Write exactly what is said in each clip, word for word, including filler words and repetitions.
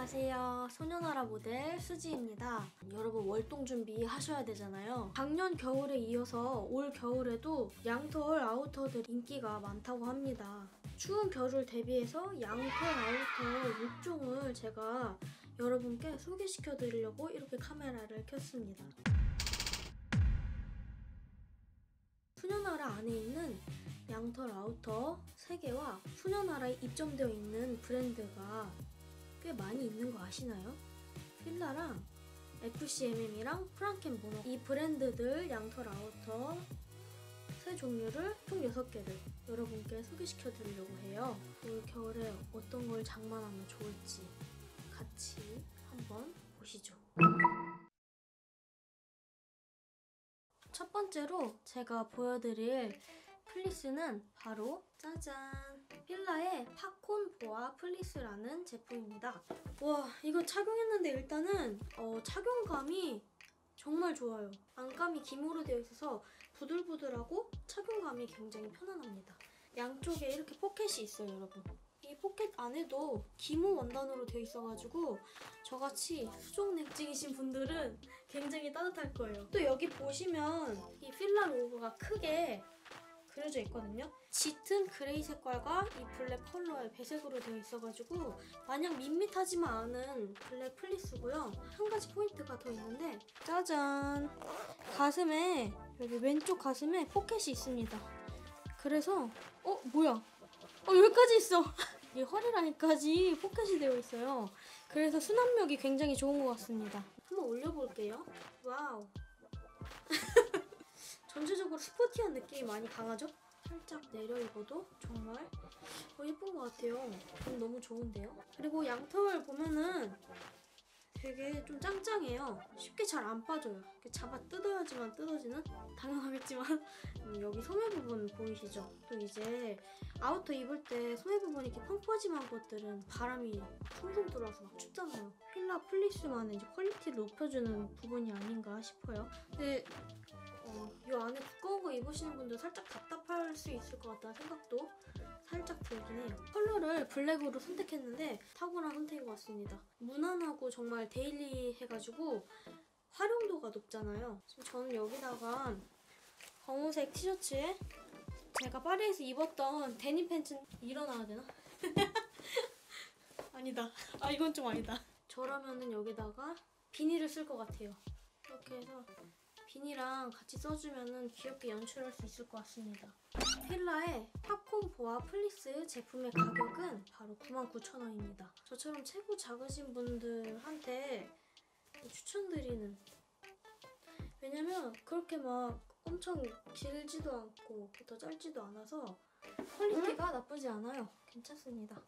안녕하세요. 소녀나라 모델 수지입니다. 여러분 월동 준비 하셔야 되잖아요. 작년 겨울에 이어서 올 겨울에도 양털 아우터들 인기가 많다고 합니다. 추운 겨울을 대비해서 양털 아우터 육 종을 제가 여러분께 소개시켜 드리려고 이렇게 카메라를 켰습니다. 소녀나라 안에 있는 양털 아우터 세 개와 소녀나라에 입점되어 있는 브랜드가 꽤 많이 있는 거 아시나요? 필라랑 에프씨엠엠이랑 프랑켄보노, 이 브랜드들 양털 아우터 세 종류를 총 여섯 개를 여러분께 소개시켜 드리려고 해요. 올 겨울에 어떤 걸 장만하면 좋을지 같이 한번 보시죠. 첫 번째로 제가 보여드릴 플리스는 바로 짜잔! 필라의 팝콘 보아 플리스라는 제품입니다. 와, 이거 착용했는데 일단은 어, 착용감이 정말 좋아요. 안감이 기모로 되어 있어서 부들부들하고 착용감이 굉장히 편안합니다. 양쪽에 이렇게 포켓이 있어요, 여러분. 이 포켓 안에도 기모 원단으로 되어 있어가지고 저같이 수족 냉증이신 분들은 굉장히 따뜻할 거예요. 또 여기 보시면 이 필라 로고가 크게 그려져 있거든요. 짙은 그레이 색깔과 이 블랙 컬러의 배색으로 되어 있어가지고 마냥 밋밋하지만 않은 블랙 플리스고요. 한 가지 포인트가 더 있는데 짜잔! 가슴에, 여기 왼쪽 가슴에 포켓이 있습니다. 그래서 어? 뭐야? 어, 여기까지 있어! 이 허리 라인까지 포켓이 되어 있어요. 그래서 수납력이 굉장히 좋은 것 같습니다. 한번 올려볼게요. 와우! 전체적으로 스포티한 느낌이 많이 강하죠? 살짝 내려 입어도 정말 어, 예쁜 것 같아요. 좀 너무 좋은데요? 그리고 양털 보면은 되게 좀 짱짱해요. 쉽게 잘 안 빠져요. 이렇게 잡아 뜯어야지만 뜯어지는? 당연하겠지만 음, 여기 소매 부분 보이시죠? 또 이제 아우터 입을 때 소매 부분이 이렇게 펑퍼짐한 것들은 바람이 숭숭 들어와서 막 춥잖아요. 필라 플리스만의 이제 퀄리티를 높여주는 부분이 아닌가 싶어요. 근데 어, 이 안에 두꺼운 거 입으시는 분들 살짝 답답할 수 있을 것 같다는 생각도 살짝 들긴 해요. 컬러를 블랙으로 선택했는데 탁월한 선택인 것 같습니다. 무난하고 정말 데일리 해가지고 활용도가 높잖아요. 지금 저는 여기다가 검은색 티셔츠에 제가 파리에서 입었던 데님 팬츠 일어나야 되나? 아니다. 아, 이건 좀 아니다. 저라면은 여기다가 비닐을 쓸 것 같아요. 이렇게 해서 비니랑 같이 써주면 귀엽게 연출할 수 있을 것 같습니다. 필라의 팝콘 보아 플리스 제품의 가격은 바로 구만 구천 원입니다. 저처럼 체구 작으신 분들한테 추천드리는, 왜냐면 그렇게 막 엄청 길지도 않고 더 짧지도 않아서 퀄리티가 나쁘지 않아요. 괜찮습니다.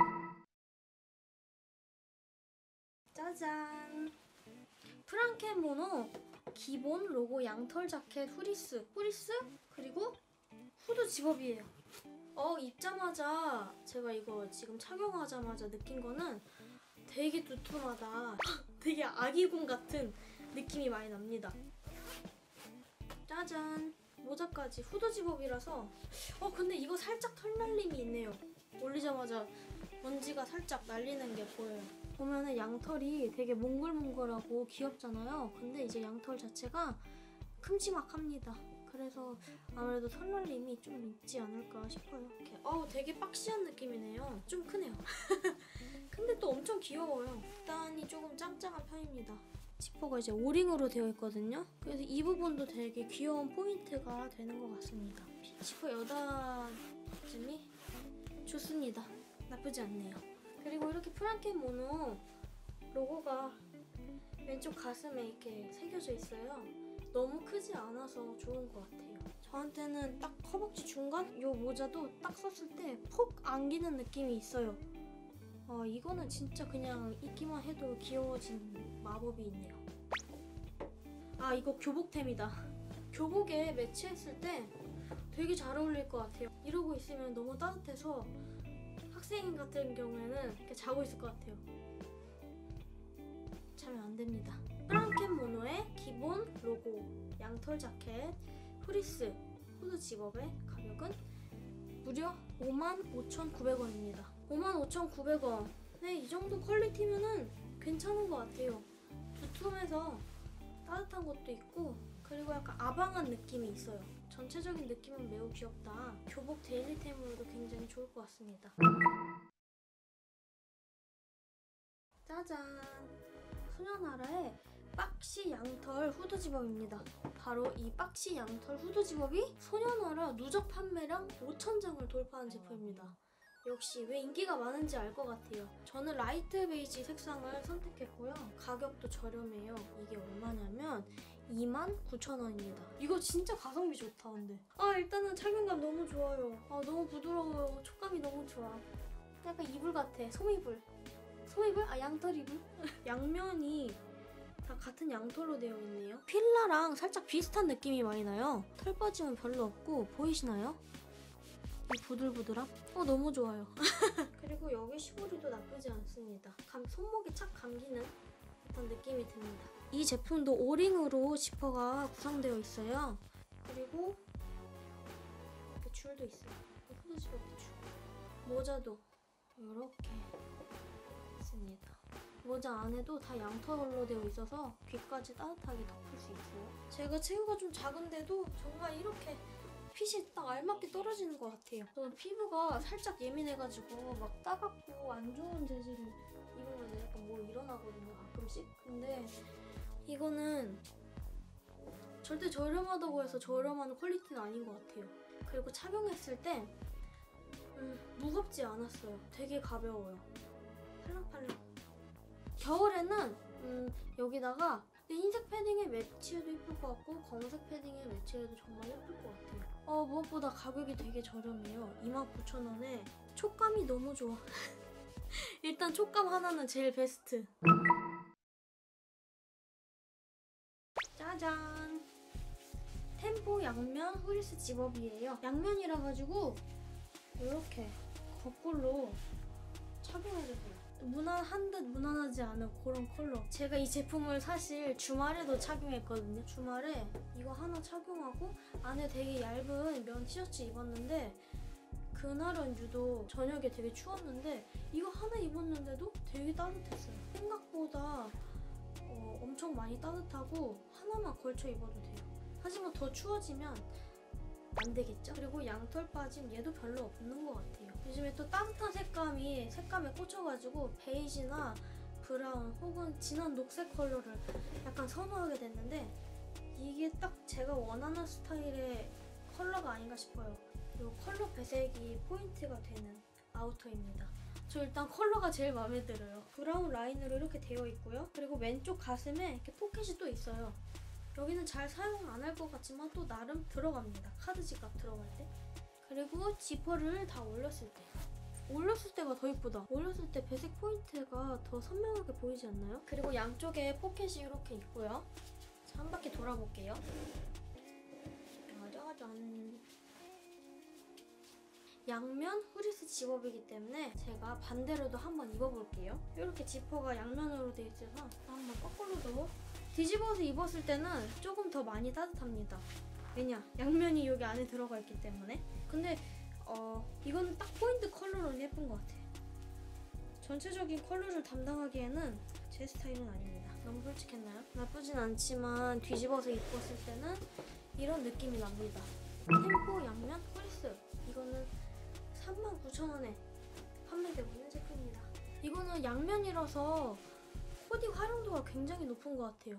짜잔! 프랑켄보노 기본 로고 양털 자켓 후리스, 후리스? 그리고 후드 집업이에요. 어, 입자마자 제가 이거 지금 착용하자마자 느낀 거는 되게 두툼하다. 되게 아기곰 같은 느낌이 많이 납니다. 짜잔! 모자까지 후드 집업이라서 어, 근데 이거 살짝 털 날림이 있네요. 올리자마자 먼지가 살짝 날리는 게 보여요. 보면은 양털이 되게 몽글몽글하고 귀엽잖아요. 근데 이제 양털 자체가 큼지막합니다. 그래서 아무래도 털날림이 좀 있지 않을까 싶어요. 이렇게 어우, 되게 박시한 느낌이네요. 좀 크네요. 근데 또 엄청 귀여워요. 일단이 조금 짱짱한 편입니다. 지퍼가 이제 오링으로 되어 있거든요. 그래서 이 부분도 되게 귀여운 포인트가 되는 것 같습니다. 지퍼 여단쯤이 좋습니다. 나쁘지 않네요. 그리고 이렇게 프랑켄보노 로고가 왼쪽 가슴에 이렇게 새겨져 있어요. 너무 크지 않아서 좋은 것 같아요. 저한테는 딱 허벅지 중간 이 모자도 딱 썼을 때 폭 안기는 느낌이 있어요. 어, 이거는 진짜 그냥 입기만 해도 귀여워진 마법이 있네요. 아, 이거 교복템이다. 교복에 매치했을 때 되게 잘 어울릴 것 같아요. 이러고 있으면 너무 따뜻해서 학생 같은 경우에는 이렇게 자고 있을 것 같아요. 자면 안 됩니다. 프랑켄보노의 기본 로고 양털 자켓 후리스 후드 집업의 가격은 무려 오만 오천구백 원입니다. 오만 오천구백 원에 네, 이 정도 퀄리티면은 괜찮은 것 같아요. 두툼해서 따뜻한 것도 있고, 그리고 약간 아방한 느낌이 있어요. 전체적인 느낌은 매우 귀엽다. 교복 데일리템으로도 굉장히 좋을 것 같습니다. 짜잔! 소녀나라의 박시 양털 후드 집업입니다. 바로 이 박시 양털 후드 집업이 소녀나라 누적 판매량 오천 장을 돌파한 제품입니다. 역시 왜 인기가 많은지 알 것 같아요. 저는 라이트 베이지 색상을 선택했고요. 가격도 저렴해요. 이게 얼마냐면 이만 구천 원입니다. 이거 진짜 가성비 좋다 근데. 아 일단은 착용감 너무 좋아요. 아 너무 부드러워요. 촉감이 너무 좋아. 약간 이불 같아. 솜이불. 솜이불? 아 양털 이불? 양면이 다 같은 양털로 되어 있네요. 필라랑 살짝 비슷한 느낌이 많이 나요. 털 빠짐은 별로 없고 보이시나요? 이 부들부들함? 어 너무 좋아요. 그리고 여기 시보리도 나쁘지 않습니다. 감, 손목에 착 감기는 듯한 느낌이 듭니다. 이 제품도 오링으로 지퍼가 구성되어 있어요. 그리고 이렇게 줄도 있어요. 후드 집업도 줄. 모자도 이렇게 있습니다. 모자 안에도 다 양털로 되어 있어서 귀까지 따뜻하게 덮을 수 있어요. 제가 체구가 좀 작은데도 정말 이렇게 핏이 딱 알맞게 떨어지는 것 같아요. 저는 피부가 살짝 예민해가지고 막 따갑고 안 좋은 재질을 입으면 약간 뭐 일어나거든요, 가끔씩. 근데 이거는 절대 저렴하다고 해서 저렴한 퀄리티는 아닌 것 같아요. 그리고 착용했을 때 음, 무겁지 않았어요. 되게 가벼워요. 팔랑팔랑. 겨울에는 음, 여기다가 흰색 패딩에 매치해도 예쁠 것 같고 검은색 패딩에 매치해도 정말 예쁠 것 같아요. 어, 무엇보다 가격이 되게 저렴해요. 이만 구천 원에 촉감이 너무 좋아. 일단 촉감 하나는 제일 베스트. 짜잔! 템포 양면 후리스 집업이에요. 양면이라 가지고 이렇게 거꾸로 착용해주세요. 무난한 듯 무난하지 않은 그런 컬러. 제가 이 제품을 사실 주말에도 착용했거든요. 주말에 이거 하나 착용하고 안에 되게 얇은 면 티셔츠 입었는데 그날은 유독 저녁에 되게 추웠는데 이거 하나 입었는데도 되게 따뜻했어요. 생각보다 어, 엄청 많이 따뜻하고 하나만 걸쳐 입어도 돼요. 하지만 더 추워지면 안 되겠죠? 그리고 양털 빠짐 얘도 별로 없는 것 같아요. 요즘에 또 따뜻한 색감이 색감에 꽂혀가지고 베이지나 브라운 혹은 진한 녹색 컬러를 약간 선호하게 됐는데 이게 딱 제가 원하는 스타일의 컬러가 아닌가 싶어요. 그리고 컬러 배색이 포인트가 되는 아우터입니다. 저 일단 컬러가 제일 마음에 들어요. 브라운 라인으로 이렇게 되어 있고요. 그리고 왼쪽 가슴에 이렇게 포켓이 또 있어요. 여기는 잘 사용 안 할 것 같지만 또 나름 들어갑니다. 카드 지갑 들어갈 때. 그리고 지퍼를 다 올렸을 때. 올렸을 때가 더 예쁘다. 올렸을 때 배색 포인트가 더 선명하게 보이지 않나요? 그리고 양쪽에 포켓이 이렇게 있고요. 자, 한 바퀴 돌아볼게요. 짜자잔. 양면 후리스 집업이기 때문에 제가 반대로도 한번 입어볼게요. 이렇게 지퍼가 양면으로 되어 있어서 한번 거꾸로도 뒤집어서 입었을 때는 조금 더 많이 따뜻합니다. 왜냐? 양면이 여기 안에 들어가 있기 때문에. 근데 어 이거는 딱 포인트 컬러로는 예쁜 것 같아요. 전체적인 컬러를 담당하기에는 제 스타일은 아닙니다. 너무 솔직했나요? 나쁘진 않지만 뒤집어서 입었을 때는 이런 느낌이 납니다. 템포 양면 후리스. 이거는 삼만 구천 원에 판매되고 있는 제품입니다. 이거는 양면이라서 코디 활용도가 굉장히 높은 것 같아요.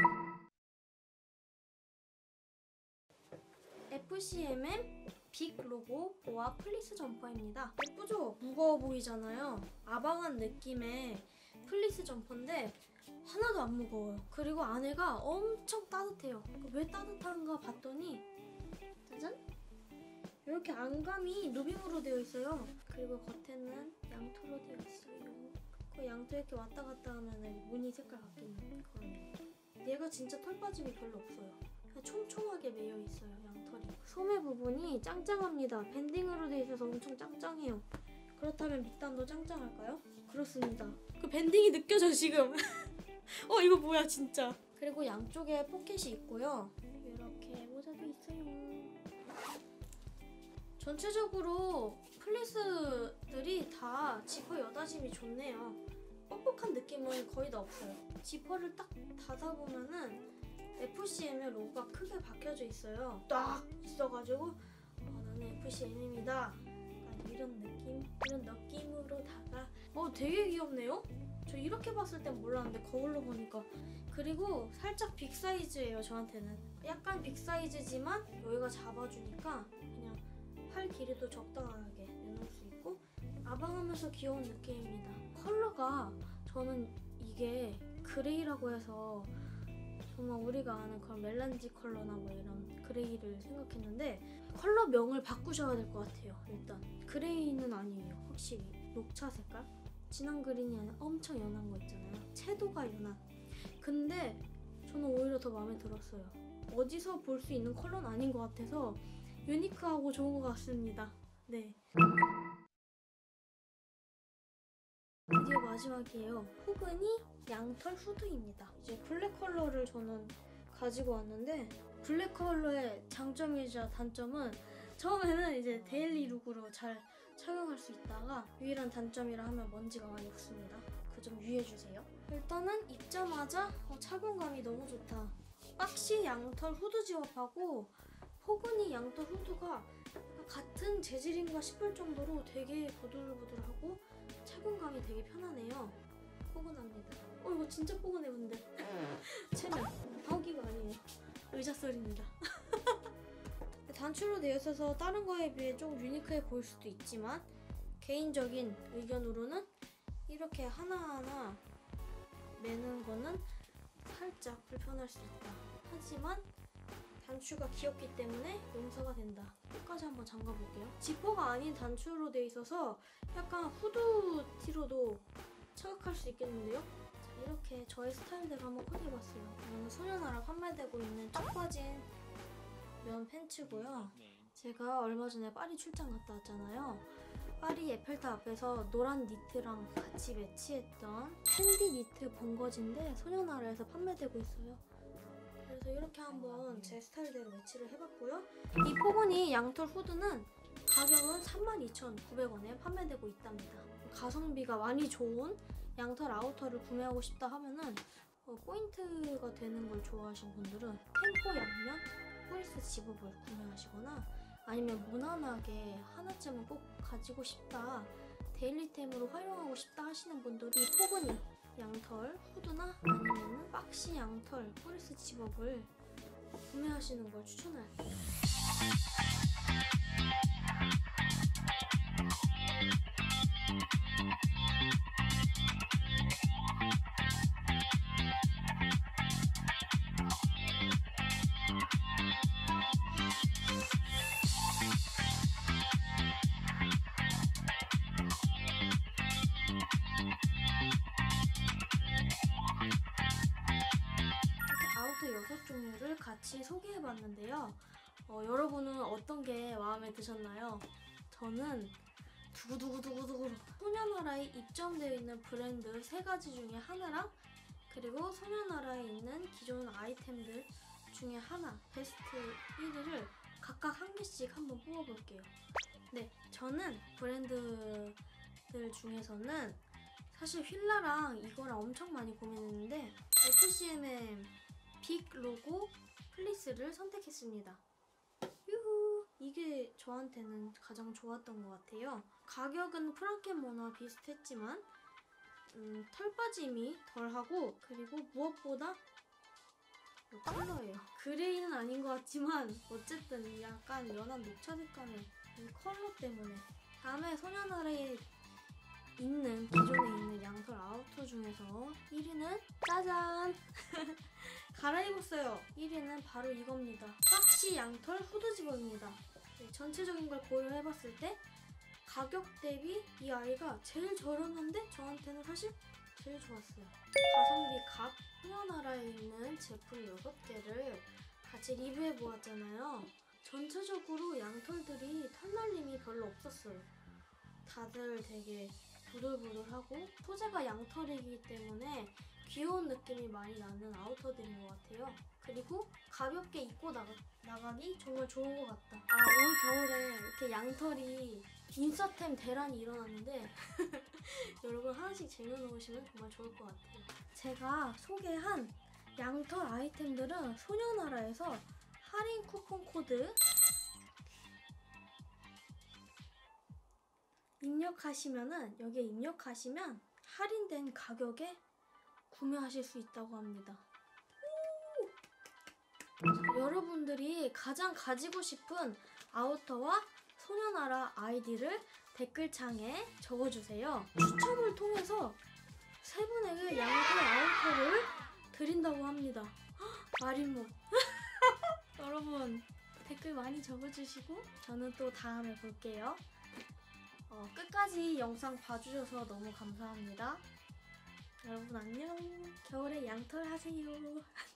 에프씨엠엠 빅 로고 보아 플리스 점퍼입니다. 예쁘죠? 무거워 보이잖아요. 아방한 느낌의 플리스 점퍼인데 하나도 안 무거워요. 그리고 안에가 엄청 따뜻해요. 왜 따뜻한가 봤더니 짜잔! 이렇게 안감이 누빔으로 되어 있어요. 그리고 겉에는 양털로 되어 있어요. 그 양털 이렇게 왔다 갔다 하면 무늬 색깔 바뀌는 그런. 얘가 진짜 털 빠짐이 별로 없어요. 그냥 촘촘하게 매여 있어요, 양털이. 소매 부분이 짱짱합니다. 밴딩으로 되어 있어서 엄청 짱짱해요. 그렇다면 밑단도 짱짱할까요? 그렇습니다. 그 밴딩이 느껴져 지금. 어 이거 뭐야 진짜. 그리고 양쪽에 포켓이 있고요. 이렇게 모자도 있어요. 전체적으로 플리스들이 다 지퍼 여닫임이 좋네요. 뻑뻑한 느낌은 거의 다 없어요. 지퍼를 딱 닫아보면은 에프씨엠의 로고가 크게 박혀져 있어요. 딱 있어가지고 어, 나는 에프씨엠입니다. 약간 이런 느낌? 이런 느낌으로다가 어 되게 귀엽네요? 저 이렇게 봤을 땐 몰랐는데 거울로 보니까. 그리고 살짝 빅 사이즈예요. 저한테는 약간 빅 사이즈지만 여기가 잡아주니까 그냥 팔 길이도 적당하게 내놓을 수 있고 아방하면서 귀여운 느낌입니다. 컬러가 저는 이게 그레이라고 해서 정말 우리가 아는 그런 멜란지 컬러나 뭐 이런 그레이를 생각했는데 컬러명을 바꾸셔야 될 것 같아요. 일단 그레이는 아니에요. 확실히 녹차 색깔? 진한 그린이 아니라 엄청 연한 거 있잖아요. 채도가 연한. 근데 저는 오히려 더 마음에 들었어요. 어디서 볼 수 있는 컬러는 아닌 것 같아서 유니크하고 좋은 것 같습니다. 네. 드디어 마지막이에요. 후근이 양털 후드입니다. 이제 블랙 컬러를 저는 가지고 왔는데 블랙 컬러의 장점이자 단점은 처음에는 이제 데일리 룩으로 잘 착용할 수 있다가 유일한 단점이라 하면 먼지가 많이 붙습니다. 그 점 유의해주세요. 일단은 입자마자 어, 착용감이 너무 좋다. 박시 양털 후드 지업하고 포근이 양털 후드가 같은 재질인가 싶을 정도로 되게 보들보들하고 착용감이 되게 편하네요. 포근합니다. 어 이거 진짜 포근해 근데. 체면. 허기가 아니에요. 의자 소리입니다. 단추로 되어 있어서 다른 거에 비해 좀 유니크해 보일 수도 있지만 개인적인 의견으로는 이렇게 하나하나 매는 거는 살짝 불편할 수 있다. 하지만 단추가 귀엽기 때문에 용서가 된다. 끝까지 한번 잠가볼게요. 지퍼가 아닌 단추로 되어 있어서 약간 후드티로도 착각할 수 있겠는데요? 자, 이렇게 저의 스타일대로 한번 코디해봤어요. 이거는 소녀나라 판매되고 있는 쭉 빠진 면 팬츠고요. 제가 얼마 전에 파리 출장 갔다 왔잖아요. 파리 에펠탑 앞에서 노란 니트랑 같이 매치했던 캔디 니트 본거지인데 소녀나라에서 판매되고 있어요. 그래서 이렇게 한번 제 스타일대로 매치를 해봤고요. 이 포근이 양털 후드는 가격은 삼만 이천구백 원에 판매되고 있답니다. 가성비가 많이 좋은 양털 아우터를 구매하고 싶다 하면은 어, 포인트가 되는 걸 좋아하시는 분들은 템포 양면 포리스 집업을 구매하시거나 아니면 무난하게 하나쯤은 꼭 가지고 싶다, 데일리템으로 활용하고 싶다 하시는 분들이 이 포근이 양털 후드나 아니면 박시 양털 포리스 집업을 구매하시는 걸 추천할게요. 여섯 종류를 같이 소개해봤는데요. 어, 여러분은 어떤 게 마음에 드셨나요? 저는 두구두구두구두구 소녀나라에 입점되어 있는 브랜드 세 가지 중에 하나랑 그리고 소녀나라에 있는 기존 아이템들 중에 하나 베스트 일 위를 각각 한 개씩 한번 뽑아볼게요. 네, 저는 브랜드들 중에서는 사실 휠라랑 이거랑 엄청 많이 고민했는데 에프씨엠의 빅 로고 플리스를 선택했습니다. 유후! 이게 저한테는 가장 좋았던 것 같아요. 가격은 프랑켄모나 비슷했지만 음, 털 빠짐이 덜하고 그리고 무엇보다 컬러예요. 그레이는 아닌 것 같지만 어쨌든 약간 연한 녹차 색감의 이 컬러 때문에 다음에 소녀나라에 있는 기존에 있는 양털 아우터 중에서 일 위는 짜잔! 갈아입었어요. 일 위는 바로 이겁니다. 박시 양털 후드 집업입니다. 네, 전체적인 걸 고려해봤을 때 가격 대비 이 아이가 제일 저렴한데 저한테는 사실 제일 좋았어요. 가성비 값 소녀나라에 있는 제품 여섯 개를 같이 리뷰해보았잖아요. 전체적으로 양털들이 털날림이 별로 없었어요. 다들 되게 부들부들하고 소재가 양털이기 때문에 귀여운 느낌이 많이 나는 아우터들인 것 같아요. 그리고 가볍게 입고 나가, 나가기 정말 좋은 것 같다. 아, 올 겨울에 이렇게 양털이 인싸템 대란이 일어났는데 여러분 하나씩 쟁여놓으시면 정말 좋을 것 같아요. 제가 소개한 양털 아이템들은 소녀나라에서 할인 쿠폰 코드 입력하시면은 여기에 입력하시면 할인된 가격에 구매하실 수 있다고 합니다. 자, 여러분들이 가장 가지고 싶은 아우터와 소녀나라 아이디를 댓글창에 적어주세요. 추첨을 통해서 세 분에게 양털 아우터를 드린다고 합니다. 헉, 마린모 여러분 댓글 많이 적어주시고 저는 또 다음에 볼게요. 어, 끝까지 영상 봐주셔서 너무 감사합니다. 여러분 안녕. 겨울에 양털 하세요.